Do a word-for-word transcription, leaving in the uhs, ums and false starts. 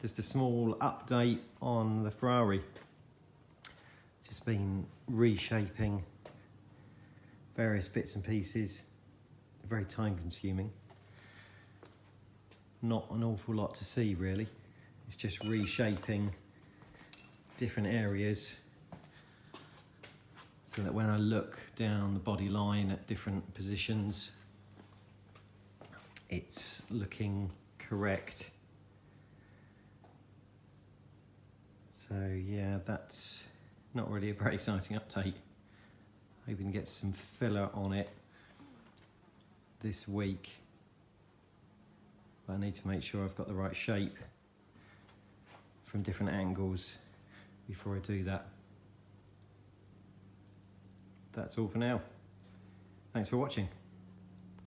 just a small update on the Ferrari. Just been reshaping various bits and pieces, very time consuming. Not an awful lot to see really, it's just reshaping different areas so that when I look down the body line at different positions, it's looking correct. So yeah, that's not really a very exciting update. Hoping to get some filler on it this week. But I need to make sure I've got the right shape from different angles before I do that. That's all for now. Thanks for watching.